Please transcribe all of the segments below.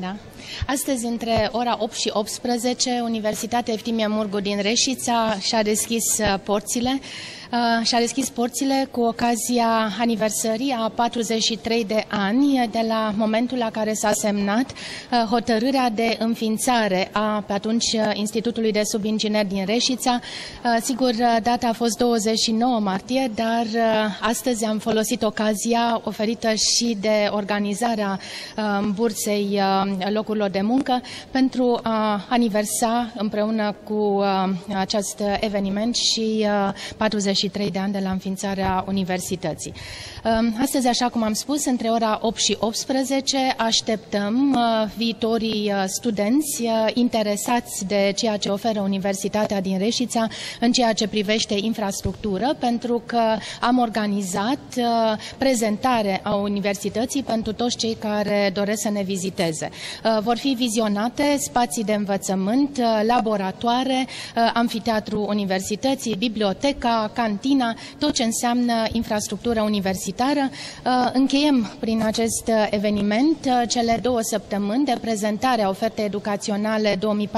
Da. Astăzi, între ora 8 și 18, Universitatea Eftimie Muurgu din Reșița și-a deschis porțile. Și-a deschis porțile cu ocazia aniversării a 43 de ani de la momentul la care s-a semnat hotărârea de înființare a, pe atunci, Institutului de Subingineri din Reșița. Sigur, data a fost 29 martie, dar astăzi am folosit ocazia oferită și de organizarea bursei locurilor de muncă pentru a aniversa împreună cu acest eveniment și 43 de ani de la înființarea universității. Astăzi, așa cum am spus, între ora 8 și 18 așteptăm viitorii studenți interesați de ceea ce oferă Universitatea din Reșița în ceea ce privește infrastructură, pentru că am organizat prezentare a universității pentru toți cei care doresc să ne viziteze. Vor fi vizionate spații de învățământ, laboratoare, amfiteatru universității, biblioteca, cantina, tot ce înseamnă infrastructură universitară. Încheiem prin acest eveniment cele 2 săptămâni de prezentare a ofertei educaționale 2014-2015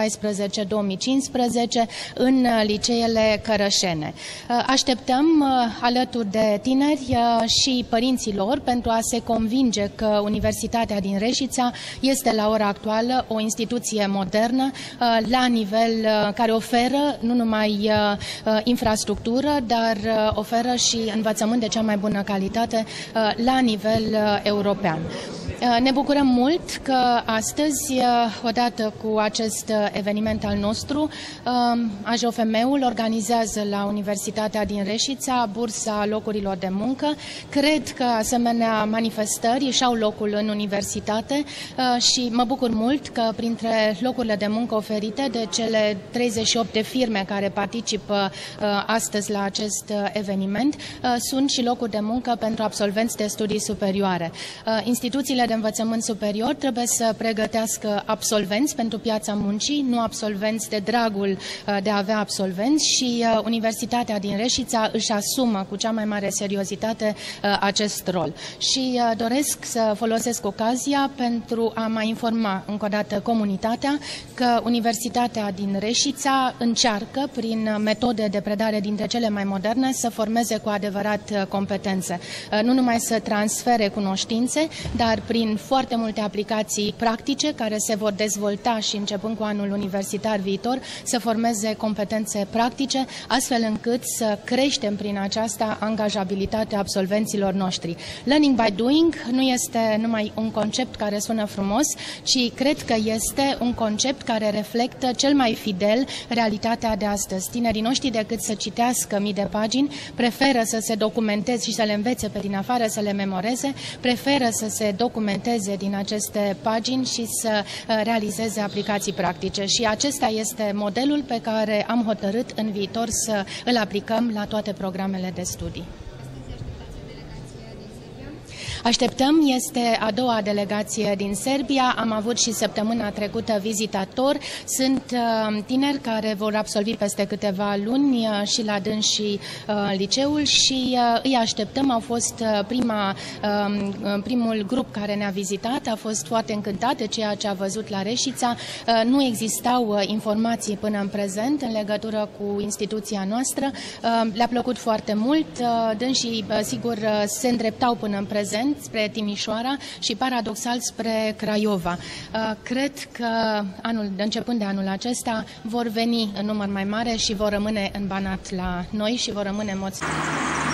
în liceele cărășene. Așteptăm alături de tineri și părinții lor pentru a se convinge că Universitatea din Reșița este la ora actuală o instituție modernă la nivel care oferă nu numai infrastructură, dar oferă și învățământ de cea mai bună calitate la nivel european. Ne bucurăm mult că astăzi, odată cu acest eveniment al nostru, AJOFM-ul organizează la Universitatea din Reșița bursa locurilor de muncă. Cred că asemenea manifestări și-au locul în universitate și mă bucur mult că printre locurile de muncă oferite de cele 38 de firme care participă astăzi la acest eveniment sunt și locuri de muncă pentru absolvenți de studii superioare. Instituțiile de învățământ superior trebuie să pregătească absolvenți pentru piața muncii, nu absolvenți de dragul de a avea absolvenți, și Universitatea din Reșița își asumă cu cea mai mare seriozitate acest rol. Și doresc să folosesc ocazia pentru a mai informa încă o dată comunitatea că Universitatea din Reșița încearcă, prin metode de predare dintre cele mai moderne, să formeze cu adevărat competențe. Nu numai să transfere cunoștințe, dar prin foarte multe aplicații practice care se vor dezvolta și începând cu anul universitar viitor, să formeze competențe practice, astfel încât să creștem prin aceasta angajabilitatea absolvenților noștri. Learning by doing nu este numai un concept care sună frumos, ci cred că este un concept care reflectă cel mai fidel realitatea de astăzi. Tinerii noștri, decât să citească mii de pagini, preferă să se documenteze și să le învețe pe din afară, să le memoreze, preferă să se documenteze din aceste pagini și să realizeze aplicații practice. Și acesta este modelul pe care am hotărât în viitor să îl aplicăm la toate programele de studii. Așteptăm, este a doua delegație din Serbia, am avut și săptămâna trecută vizitatori, sunt tineri care vor absolvi peste câteva luni și la dâns și liceul și îi așteptăm. Au fost primul grup care ne-a vizitat, a fost foarte încântat de ceea ce a văzut la Reșița. Nu existau informații până în prezent în legătură cu instituția noastră, le-a plăcut foarte mult, dânsii sigur se îndreptau până în prezent spre Timișoara și, paradoxal, spre Craiova. Cred că începând de anul acesta vor veni în număr mai mare și vor rămâne în Banat la noi și vor rămâne în mod